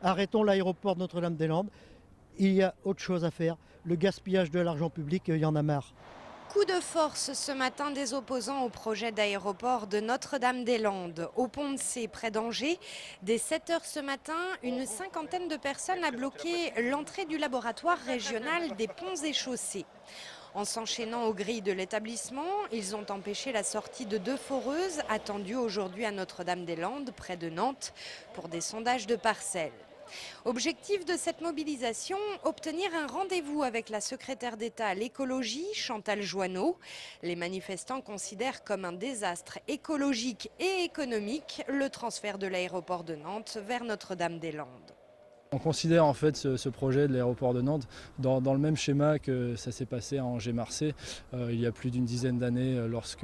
Arrêtons l'aéroport de Notre-Dame-des-Landes. Il y a autre chose à faire. Le gaspillage de l'argent public, il y en a marre. Coup de force ce matin des opposants au projet d'aéroport de Notre-Dame-des-Landes. Au pont de C, près d'Angers, dès 7 heures ce matin, une cinquantaine de personnes a bloqué l'entrée du laboratoire régional des ponts et chaussées. En s'enchaînant aux grilles de l'établissement, ils ont empêché la sortie de 2 foreuses attendues aujourd'hui à Notre-Dame-des-Landes, près de Nantes, pour des sondages de parcelles. Objectif de cette mobilisation, obtenir un rendez-vous avec la secrétaire d'État à l'écologie, Chantal Joanneau. Les manifestants considèrent comme un désastre écologique et économique le transfert de l'aéroport de Nantes vers Notre-Dame-des-Landes. On considère en fait ce projet de l'aéroport de Nantes dans le même schéma que ça s'est passé à Angers-Marseille il y a plus d'une dizaine d'années lorsque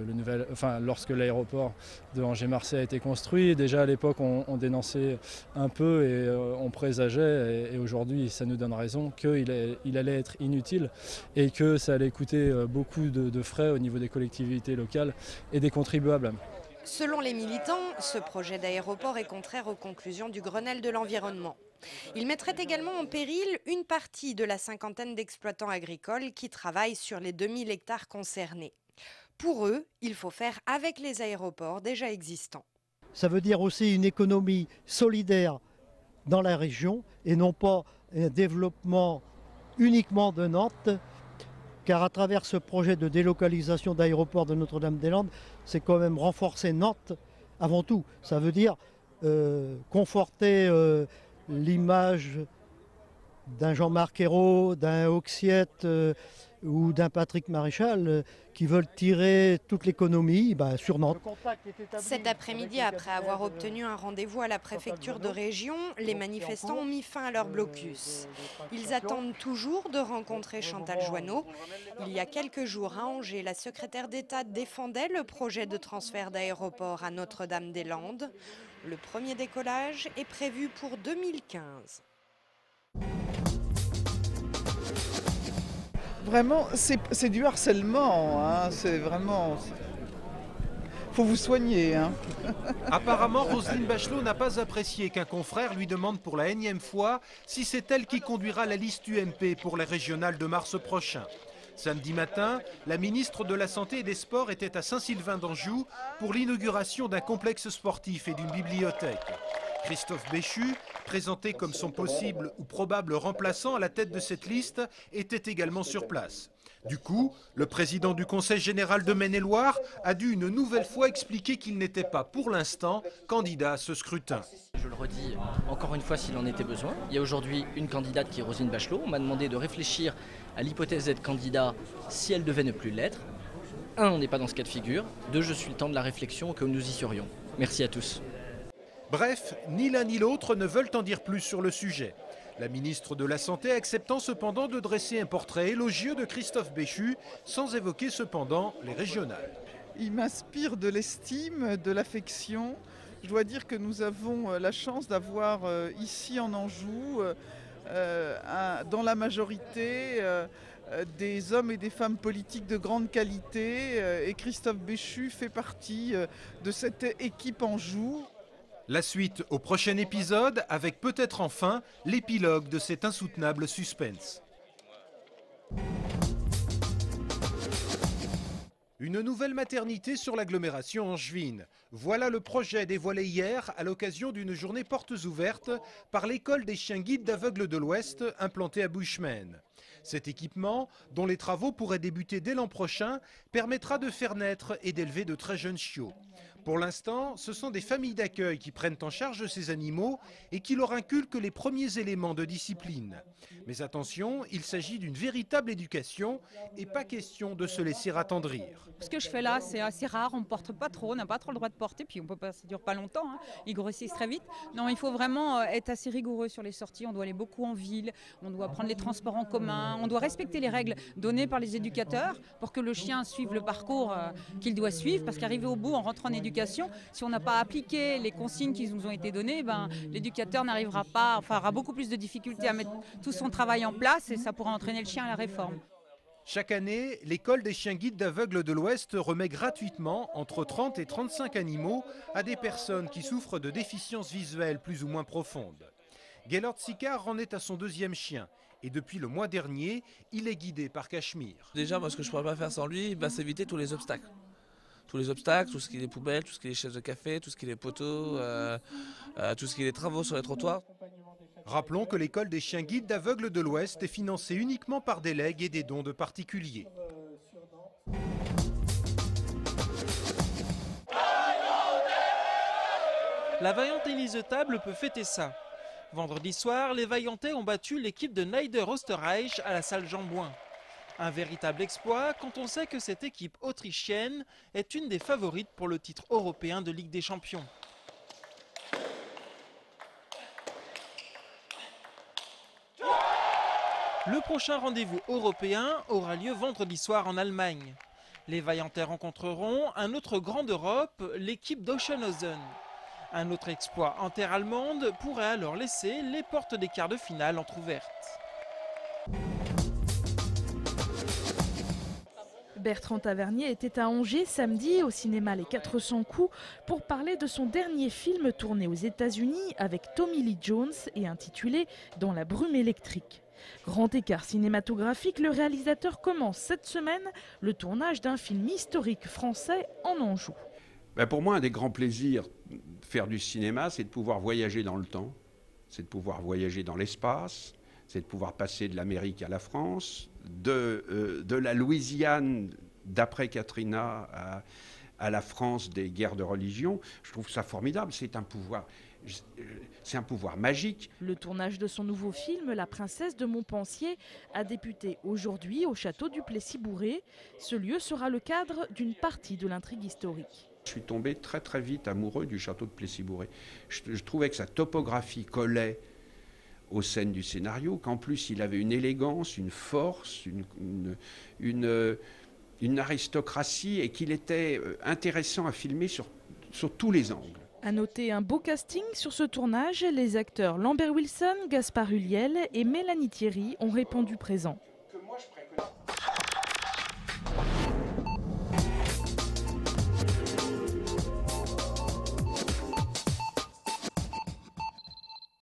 l'aéroport de Angers-Marseille a été construit. Déjà à l'époque on dénonçait un peu et on présageait et aujourd'hui ça nous donne raison qu'il allait être inutile et que ça allait coûter beaucoup de frais au niveau des collectivités locales et des contribuables. Selon les militants, ce projet d'aéroport est contraire aux conclusions du Grenelle de l'environnement. Il mettrait également en péril une partie de la cinquantaine d'exploitants agricoles qui travaillent sur les 2000 hectares concernés. Pour eux, il faut faire avec les aéroports déjà existants. Ça veut dire aussi une économie solidaire dans la région et non pas un développement uniquement de Nantes, car à travers ce projet de délocalisation d'aéroport de Notre-Dame-des-Landes, c'est quand même renforcer Nantes avant tout. Ça veut dire conforter l'image d'un Jean-Marc Ayrault, d'un Hoxiette ou d'un Patrick Maréchal qui veulent tirer toute l'économie sur Nantes. Cet après-midi, après avoir obtenu un rendez-vous à la préfecture de région, les manifestants ont mis fin à leur blocus. Ils attendent toujours de rencontrer Chantal Joanneau. Il y a quelques jours à Angers, la secrétaire d'État défendait le projet de transfert d'aéroport à Notre-Dame-des-Landes. Le premier décollage est prévu pour 2015. Vraiment, c'est du harcèlement, hein. C'est vraiment... Faut vous soigner, hein. Apparemment, Roselyne Bachelot n'a pas apprécié qu'un confrère lui demande pour la énième fois si c'est elle qui conduira la liste UMP pour les régionales de mars prochain. Samedi matin, la ministre de la Santé et des Sports était à Saint-Sylvain-d'Anjou pour l'inauguration d'un complexe sportif et d'une bibliothèque. Christophe Béchu, présenté comme son possible ou probable remplaçant à la tête de cette liste, était également sur place. Du coup, le président du Conseil général de Maine-et-Loire a dû une nouvelle fois expliquer qu'il n'était pas pour l'instant candidat à ce scrutin. Je le redis encore une fois s'il en était besoin. Il y a aujourd'hui une candidate qui est Roselyne Bachelot. On m'a demandé de réfléchir à l'hypothèse d'être candidat si elle devait ne plus l'être. 1, on n'est pas dans ce cas de figure. 2, je suis le temps de la réflexion que nous y serions. Merci à tous. Bref, ni l'un ni l'autre ne veulent en dire plus sur le sujet. La ministre de la Santé acceptant cependant de dresser un portrait élogieux de Christophe Béchu, sans évoquer cependant les régionales. Il m'inspire de l'estime, de l'affection. Je dois dire que nous avons la chance d'avoir ici en Anjou, dans la majorité, des hommes et des femmes politiques de grande qualité. Et Christophe Béchu fait partie de cette équipe Anjou. La suite au prochain épisode avec peut-être enfin l'épilogue de cet insoutenable suspense. Une nouvelle maternité sur l'agglomération angevine. Voilà le projet dévoilé hier à l'occasion d'une journée portes ouvertes par l'école des chiens guides d'aveugles de l'Ouest implantée à Bushman. Cet équipement, dont les travaux pourraient débuter dès l'an prochain, permettra de faire naître et d'élever de très jeunes chiots. Pour l'instant, ce sont des familles d'accueil qui prennent en charge ces animaux et qui leur inculquent les premiers éléments de discipline. Mais attention, il s'agit d'une véritable éducation et pas question de se laisser attendrir. Ce que je fais là, c'est assez rare, on ne porte pas trop, on n'a pas trop le droit de porter, puis ça ne dure pas longtemps, hein. Ils grossissent très vite. Non, il faut vraiment être assez rigoureux sur les sorties, on doit aller beaucoup en ville, on doit prendre les transports en commun, on doit respecter les règles données par les éducateurs pour que le chien suive le parcours qu'il doit suivre, parce qu'arriver au bout en rentrant en éducation, si on n'a pas appliqué les consignes qui nous ont été données, l'éducateur n'arrivera pas, aura beaucoup plus de difficultés à mettre tout son travail en place et ça pourra entraîner le chien à la réforme. Chaque année, l'école des chiens guides d'aveugles de l'Ouest remet gratuitement entre 30 et 35 animaux à des personnes qui souffrent de déficiences visuelles plus ou moins profondes. Gaylord Sicard en est à son 2e chien. Et depuis le mois dernier, il est guidé par Cachemire. Déjà, moi, ce que je ne pourrais pas faire sans lui, c'est éviter tous les obstacles. Tous les obstacles, tout ce qui est poubelles, tout ce qui est chaises de café, tout ce qui est poteaux, tout ce qui est travaux sur les trottoirs. Rappelons que l'école des chiens guides d'Aveugles de l'Ouest est financée uniquement par des legs et des dons de particuliers. La Vaillante Élise Table peut fêter ça. Vendredi soir, les Vaillantais ont battu l'équipe de Neider Österreich à la salle Jean Bouin. Un véritable exploit quand on sait que cette équipe autrichienne est une des favorites pour le titre européen de Ligue des Champions. Le prochain rendez-vous européen aura lieu vendredi soir en Allemagne. Les Vaillantais rencontreront un autre grand d'Europe, l'équipe d'Oschenhausen. Un autre exploit en terre allemande pourrait alors laisser les portes des quarts de finale entrouvertes. Bertrand Tavernier était à Angers samedi au cinéma Les 400 coups pour parler de son dernier film tourné aux États-Unis avec Tommy Lee Jones et intitulé Dans la brume électrique. Grand écart cinématographique, le réalisateur commence cette semaine le tournage d'un film historique français en Anjou. Pour moi, un des grands plaisirs de faire du cinéma, c'est de pouvoir voyager dans le temps, c'est de pouvoir voyager dans l'espace, c'est de pouvoir passer de l'Amérique à la France, de la Louisiane d'après Katrina à la France des guerres de religion. Je trouve ça formidable, c'est un pouvoir magique. Le tournage de son nouveau film, La princesse de Montpensier, a débuté aujourd'hui au château du Plessis-Bourré. Ce lieu sera le cadre d'une partie de l'intrigue historique. Je suis tombé très très vite amoureux du château de Plessis-Bourré. Je trouvais que sa topographie collait aux scènes du scénario, qu'en plus il avait une élégance, une force, une aristocratie et qu'il était intéressant à filmer sur tous les angles. À noter un beau casting sur ce tournage, les acteurs Lambert Wilson, Gaspard Ulliel et Mélanie Thierry ont répondu présents.